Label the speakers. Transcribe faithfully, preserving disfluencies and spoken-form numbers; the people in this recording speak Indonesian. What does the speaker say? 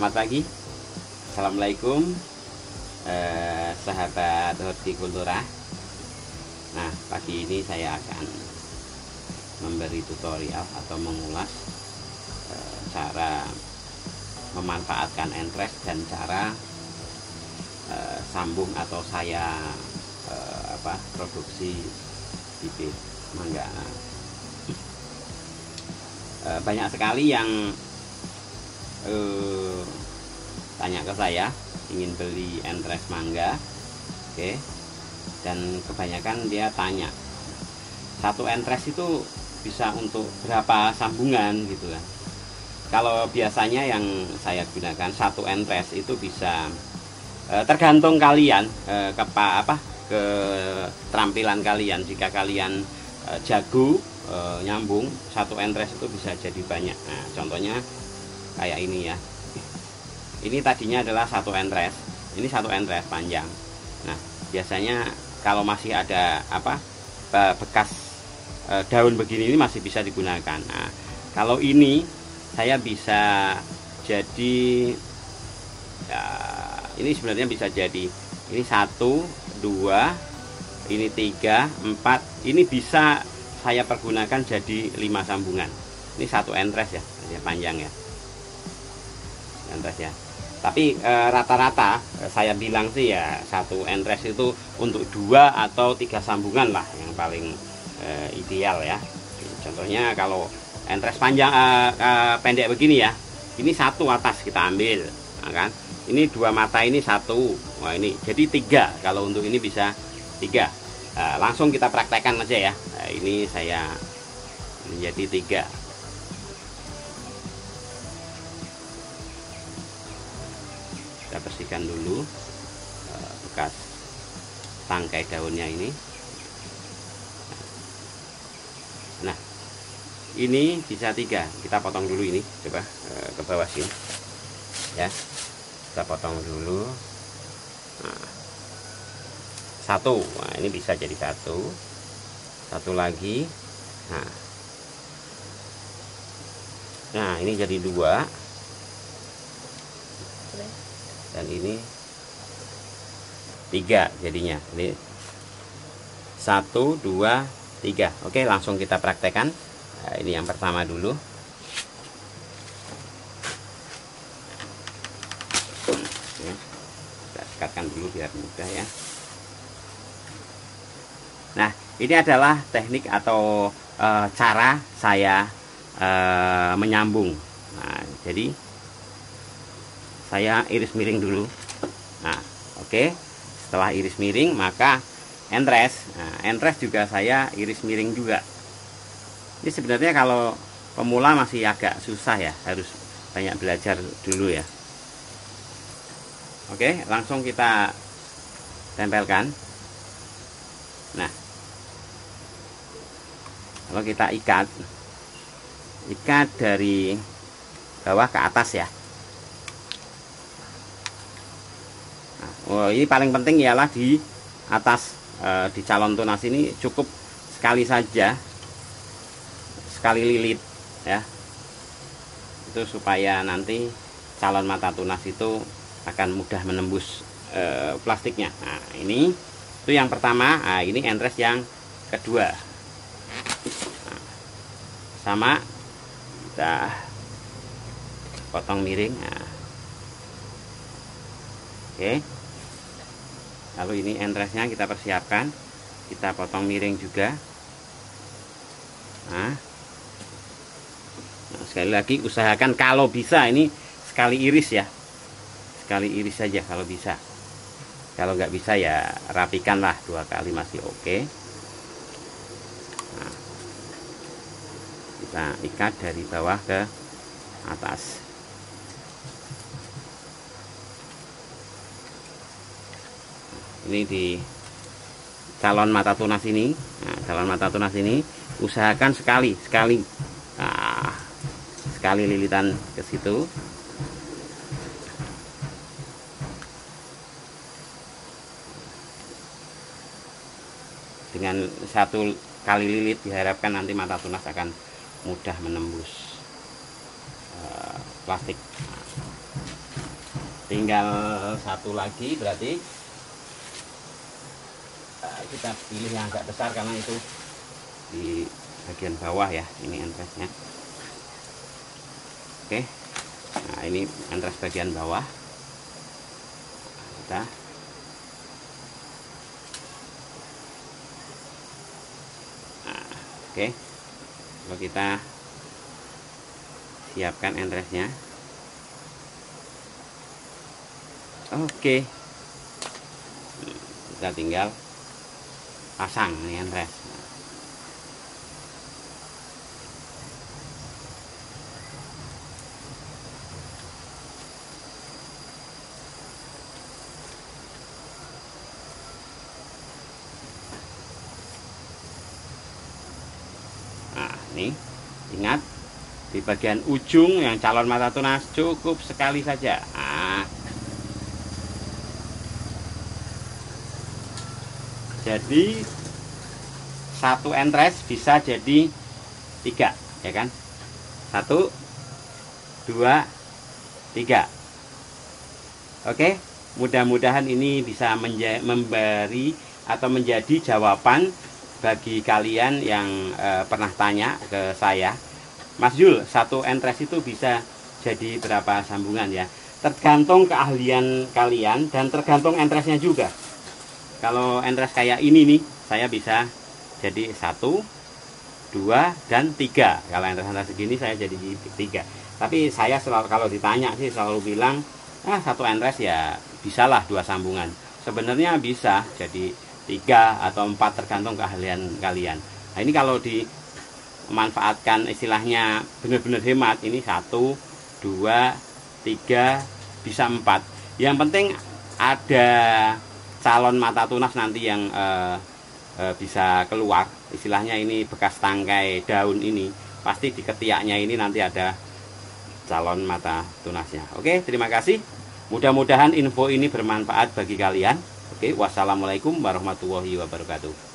Speaker 1: Selamat pagi, assalamualaikum eh, sahabat hortikultura. Nah, pagi ini saya akan memberi tutorial atau mengulas eh, cara memanfaatkan entres dan cara eh, sambung atau saya eh, apa produksi bibit mangga. Eh, banyak sekali yang eh, tanya ke saya ingin beli entres mangga, oke, okay. Dan kebanyakan dia tanya satu entres itu bisa untuk berapa sambungan gitu kan. Kalau biasanya yang saya gunakan satu entres itu bisa eh, tergantung kalian eh, ke apa keterampilan kalian. Jika kalian eh, jago eh, nyambung, satu entres itu bisa jadi banyak. Nah, contohnya kayak ini ya, ini tadinya adalah satu entres, ini satu entres panjang. Nah, biasanya kalau masih ada apa bekas e, daun begini, ini masih bisa digunakan. Nah, kalau ini saya bisa jadi ya, ini sebenarnya bisa jadi ini satu dua, ini tiga empat, ini bisa saya pergunakan jadi lima sambungan. Ini satu entres ya, panjang ya, entres ya. Tapi rata-rata e, saya bilang sih ya satu entres itu untuk dua atau tiga sambungan lah yang paling e, ideal ya. Contohnya kalau entres panjang e, e, pendek begini ya, ini satu atas kita ambil, nah, kan? Ini dua mata ini satu, wah ini jadi tiga. Kalau untuk ini bisa tiga. E, langsung kita praktekkan aja ya. Nah, ini saya menjadi tiga. Kita bersihkan dulu uh, bekas tangkai daunnya ini. Nah, ini bisa tiga. Kita potong dulu ini, coba uh, ke bawah sini ya. Kita potong dulu. Nah, satu, nah, ini bisa jadi satu, satu lagi. Nah, nah ini jadi dua. Dan ini tiga jadinya. Ini satu dua tiga. Oke, langsung kita praktekkan. Nah, ini yang pertama dulu. Kita sekatkan dulu biar mudah ya. Nah, ini adalah teknik atau e, cara saya e, menyambung. Nah, jadi saya iris miring dulu. Nah, oke. Okay. Setelah iris miring, maka entres. Nah, entres juga saya iris miring juga. Ini sebenarnya kalau pemula masih agak susah ya, harus banyak belajar dulu ya. Oke, okay, langsung kita tempelkan. Nah, kalau kita ikat, ikat dari bawah ke atas ya. Oh, ini paling penting ialah di atas e, di calon tunas ini cukup sekali saja, sekali lilit ya, itu supaya nanti calon mata tunas itu akan mudah menembus e, plastiknya. Nah, ini itu yang pertama. Nah, ini entres yang kedua. Nah, sama kita potong miring. Nah, oke. Lalu ini entresnya kita persiapkan, kita potong miring juga. Nah, nah sekali lagi usahakan kalau bisa ini sekali iris ya, sekali iris saja kalau bisa. Kalau nggak bisa ya rapikanlah dua kali masih oke. Nah, kita ikat dari bawah ke atas. Ini di calon mata tunas ini. Nah, calon mata tunas ini usahakan sekali sekali nah, sekali lilitan ke situ. Dengan satu kali lilit diharapkan nanti mata tunas akan mudah menembus uh, plastik. tinggal satu lagi, berarti uh, kita pilih yang agak besar karena itu di bagian bawah ya, ini entresnya. Oke, nah ini entres bagian bawah. Kita nah, oke, kalau kita siapkan entresnya. Oke, kita tinggal pasang nih entres. Nah, ini ingat di bagian ujung yang calon mata tunas cukup sekali saja. Nah, jadi satu entres bisa jadi tiga, ya kan? Satu, dua, tiga. Oke, mudah-mudahan ini bisa memberi atau menjadi jawaban bagi kalian yang eh, pernah tanya ke saya, Mas Yul, satu entres itu bisa jadi berapa sambungan ya? Tergantung keahlian kalian dan tergantung entresnya juga. Kalau entres kayak ini nih, saya bisa jadi satu, dua, dan tiga. Kalau entres-entres segini saya jadi tiga. Tapi saya selalu kalau ditanya sih selalu bilang, ah satu entres ya bisalah dua sambungan. Sebenarnya bisa jadi tiga atau empat tergantung keahlian kalian. Nah ini kalau dimanfaatkan istilahnya benar-benar hemat, ini satu, dua, tiga, bisa empat. Yang penting ada calon mata tunas nanti yang eh, eh, bisa keluar, istilahnya ini bekas tangkai daun ini, pasti di ketiaknya ini nanti ada calon mata tunasnya. Oke, terima kasih, mudah-mudahan info ini bermanfaat bagi kalian. Oke, wassalamualaikum warahmatullahi wabarakatuh.